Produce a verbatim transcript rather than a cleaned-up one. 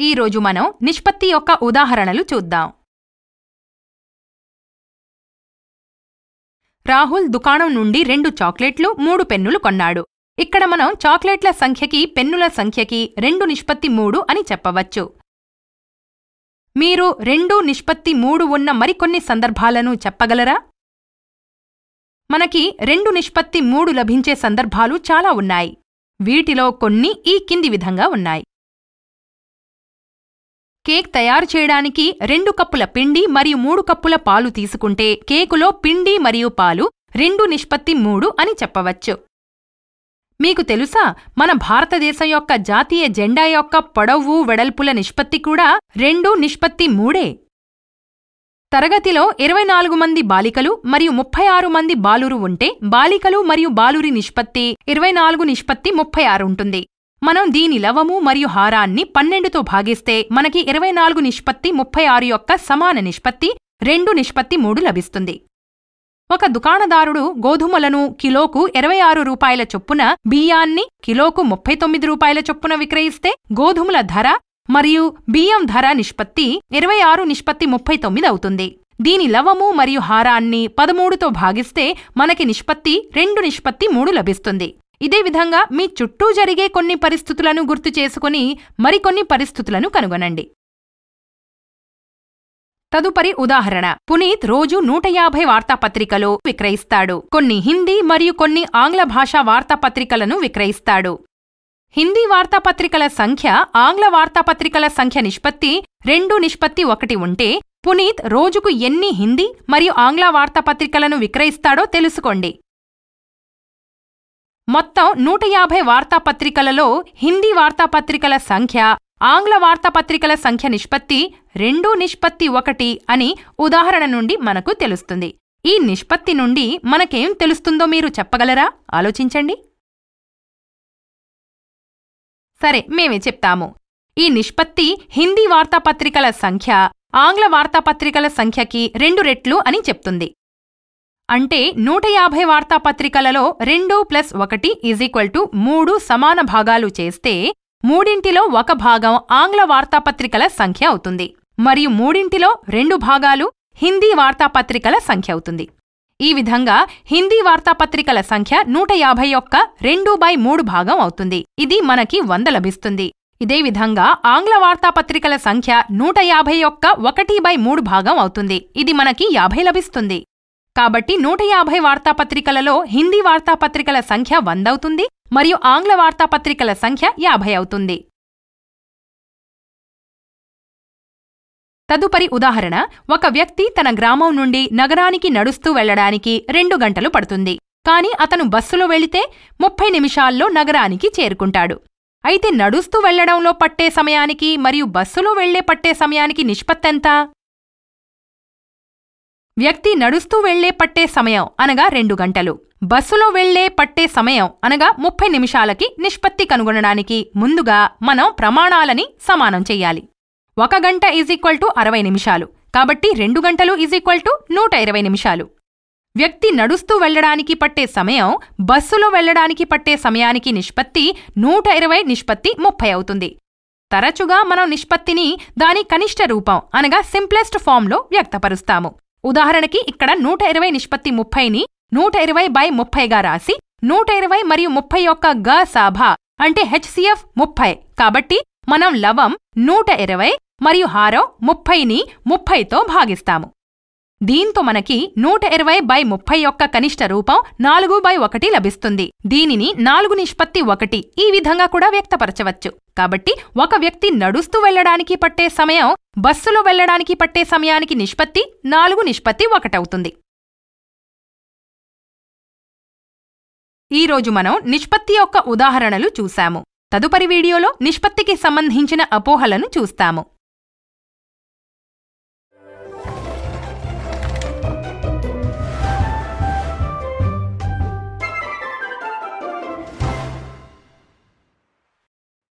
ఈ రోజు మనం నిష్పత్తి యొక్క ఉదాహరణలు చూద్దాం. రాహుల్ దుకాణం నుండి రెండు చాక్లెట్లు మూడు పెన్నులు కొన్నాడు. ఇక్కడ మనం చాక్లెట్ల సంఖ్యకి పెన్నుల సంఖ్యకి రెండు నిష్పత్తి మూడు అని చెప్పవచ్చు. మీరు రెండు నిష్పత్తి మూడు ఉన్న మరికొన్ని సందర్భాలను చెప్పగలరా? మనకి రెండు నిష్పత్తి మూడు లభించే సందర్భాలు చాలా ఉన్నాయి. వీటిలో కొన్ని ఈ కింది విధంగా ఉన్నాయి. కేక్ తయారు చేయడానికి రెండు కప్పుల పిండి మరియు మూడు కప్పుల పాలు తీసుకుంటే కేకులో పిండి మరియు పాలు రెండు నిష్పత్తి మూడు అని చెప్పవచ్చు. మీకు తెలుసా, మన భారతదేశం యొక్క జాతీయ జెండా యొక్క పొడవు వెడల్పుల నిష్పత్తి కూడా రెండు నిష్పత్తి మూడే. తరగతిలో ఇరవై నాలుగు మంది బాలికలు మరియు ముప్పై ఆరు మంది బాలురు ఉంటే బాలికలు మరియు బాలురి నిష్పత్తి ఇరవై నాలుగు నిష్పత్తి ముప్పై ఆరు ఉంటుంది. మనం దీని లవము మరియు హారాన్ని పన్నెండుతో భాగిస్తే మనకి ఇరవై నాలుగు నిష్పత్తి ముప్పై ఆరు యొక్క సమాన నిష్పత్తి రెండు నిష్పత్తి మూడు లభిస్తుంది. ఒక దుకాణదారుడు గోధుమలను కిలోకు ఇరవై ఆరు రూపాయల చొప్పున, బియ్యాన్ని కిలోకు ముప్పై తొమ్మిది రూపాయల చొప్పున విక్రయిస్తే గోధుమల ధర మరియు బియ్యం ధర నిష్పత్తి ఇరవై ఆరు నిష్పత్తి ముప్పై తొమ్మిది అవుతుంది. దీని లవము మరియు హారాన్ని పదమూడుతో భాగిస్తే మనకి నిష్పత్తి రెండు నిష్పత్తి మూడు లభిస్తుంది. ఇదే విధంగా మీ చుట్టూ జరిగే కొన్ని పరిస్థితులను గుర్తు చేసుకుని మరికొన్ని పరిస్థితులను కనుగొనండి. తదుపరి ఉదాహరణ. పునీత్ రోజు నూట యాభై వార్తాపత్రికలు విక్రయిస్తాడు. కొన్ని హిందీ మరియు కొన్ని ఆంగ్ల భాషా వార్తాపత్రికలను విక్రయిస్తాడు. హిందీ వార్తాపత్రికల సంఖ్య ఆంగ్ల వార్తాపత్రికల సంఖ్య నిష్పత్తి రెండు నిష్పత్తి ఒకటి ఉంటే పునీత్ రోజుకు ఎన్ని హిందీ మరియు ఆంగ్ల వార్తాపత్రికలను విక్రయిస్తాడో తెలుసుకోండి. మొత్తం నూట యాభై వార్తాపత్రికలలో హిందీ వార్తాపత్రికల సంఖ్య ఆంగ్ల వార్తాపత్రికల సంఖ్య నిష్పత్తి రెండు నిష్పత్తి ఒకటి అని ఉదాహరణ నుండి మనకు తెలుస్తుంది. ఈ నిష్పత్తి నుండి మనకేం తెలుస్తుందో మీరు చెప్పగలరా? ఆలోచించండి. సరే, మేమే చెప్తాము. ఈ నిష్పత్తి హిందీ వార్తాపత్రికల సంఖ్య ఆంగ్ల వార్తాపత్రికల సంఖ్యకి రెండు రెట్లు అని చెప్తుంది. అంటే నూట యాభై వార్తాపత్రికలలో రెండు ప్లస్ ఒకటి ఈజ్ ఈక్వల్ టు మూడు సమాన భాగాలు చేస్తే మూడింటిలో ఒక భాగం ఆంగ్ల వార్తాపత్రికల సంఖ్య అవుతుంది మరియు మూడింటిలో రెండు భాగాలు హిందీ వార్తాపత్రికల సంఖ్య అవుతుంది. ఈ విధంగా హిందీ వార్తాపత్రికల సంఖ్య నూట యాభై యొక్క రెండు బై మూడు భాగం అవుతుంది. ఇది మనకి వంద లభిస్తుంది. ఇదే విధంగా ఆంగ్ల వార్తాపత్రికల సంఖ్య నూట యాభై యొక్క ఒకటి బై మూడు భాగం అవుతుంది. ఇది మనకి యాభై లభిస్తుంది. కాబట్టి నూట యాభై వార్తాపత్రికలలో హిందీ వార్తాపత్రికల సంఖ్య వంద అవుతుంది మరియు ఆంగ్ల వార్తాపత్రికల సంఖ్య యాభై అవుతుంది. తదుపరి ఉదాహరణ. ఒక వ్యక్తి తన గ్రామం నుండి నగరానికి నడుస్తూ వెళ్లడానికి రెండు గంటలు పడుతుంది. కాని అతను బస్సులో వెళితే ముప్పై నిమిషాల్లో నగరానికి చేరుకుంటాడు. అయితే నడుస్తూ వెళ్లడంలో పట్టే సమయానికి మరియు బస్సులో వెళ్లే పట్టే సమయానికి నిష్పత్తెంత? వ్యక్తి నడుస్తూ వెళ్లే పట్టే సమయం అనగా రెండు గంటలు, బస్సులో వెళ్లే పట్టే సమయం అనగా ముప్పై నిమిషాలకి నిష్పత్తి కనుగొనడానికి ముందుగా మనం ప్రమాణాలని సమానం చెయ్యాలి. ఒక గంట ఈజ్ ఈక్వల్ టు అరవై నిమిషాలు, కాబట్టి రెండు గంటలు ఈజ్ ఈక్వల్ టు నూట ఇరవై నిమిషాలు. వ్యక్తి నడుస్తూ వెళ్లడానికి పట్టే సమయం బస్సులో వెళ్లడానికి పట్టే సమయానికి నిష్పత్తి నూట ఇరవై నిష్పత్తి ముప్పై అవుతుంది. తరచుగా మనం నిష్పత్తిని దాని కనిష్ట రూపం అనగా సింప్లెస్ట్ ఫామ్లో వ్యక్తపరుస్తాము. ఉదాహరణకి ఇక్కడ నూట ఇరవై నిష్పత్తి ముప్పైని నూట ఇరవై బై ముప్పైగా రాసి నూట ఇరవై మరియు ముప్పై యొక్క గ సాభా అంటే హెచ్సిఎఫ్ ముప్పై, కాబట్టి మనం లవం నూట ఇరవై మరియు హారం ముప్పైని ముప్పైతో భాగిస్తాము. దీంతో మనకి నూట ఇరవై బై ముప్పై యొక్క కనిష్ట రూపం నాలుగు బై ఒకటి లభిస్తుంది. దీనిని నాలుగు నిష్పత్తి ఒకటి ఈ విధంగా కూడా వ్యక్తపరచవచ్చు. కాబట్టి ఒక వ్యక్తి నడుస్తూ వెళ్లడానికి పట్టే సమయం బస్సులో వెళ్లడానికి పట్టే సమయానికి నిష్పత్తి నాలుగు నిష్పత్తి ఒకటవుతుంది. ఈరోజు మనం నిష్పత్తి యొక్క ఉదాహరణలు చూశాము. తదుపరి వీడియోలో నిష్పత్తికి సంబంధించిన అపోహలను చూస్తాము.